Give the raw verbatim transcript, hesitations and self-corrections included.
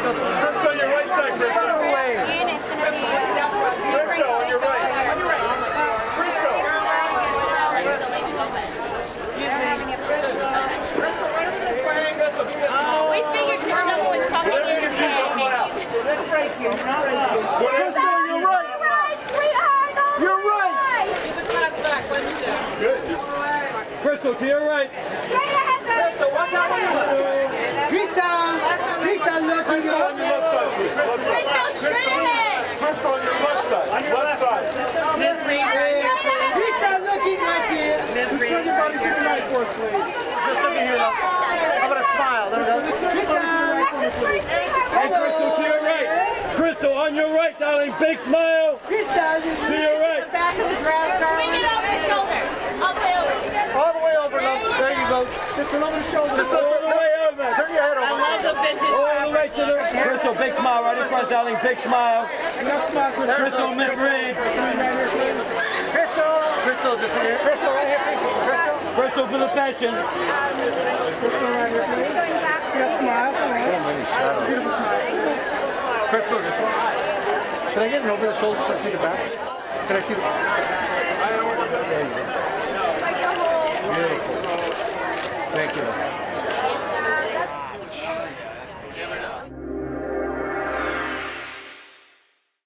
Crystal. Crystal, on your right side, Crystal. Put her away. Crystal, on your right. On your right. Crystal. Crystal, right over this way. Crystal, give me a We figured Crystal was coming in Whatever you do, don't go out. Let's break you. Not right. Crystal, on your right. Right, sweetheart. Over You're the right. Good. Crystal, to your right. Straight ahead, baby. Crystal, watch out on your left. Crystal. Crystal, look at Crystal, on your left side, please. Left side. Crystal, straight ahead. Crystal, on your left side. Left side. Miss Reed. Crystal, looking right here. Miss Reed. Turn your body to the right for us, please. Just look at here, though. How about a smile? There we go. Hey, Crystal, to your right. Crystal, on your right, darling. Big smile. Crystal, To your right. back of the dress, Bring it over your shoulder. All the way over. All the way over, love. There you go. Just over the shoulder. Just all the way over. Turn your head over. Love the vintage. All the way to the Crystal, big smile right in front, darling. Big smile. Enough smile, Crystal. Crystal, Miss Reed. Crystal. Crystal, just here. Crystal, right here, please. Crystal. Crystal for the fashion. Crystal, right here, please. Yes, smile. Come on. Beautiful smile. Crystal, just Can I get an over the shoulder so I see the back? Can I see the back? There you go. Beautiful. Thank you.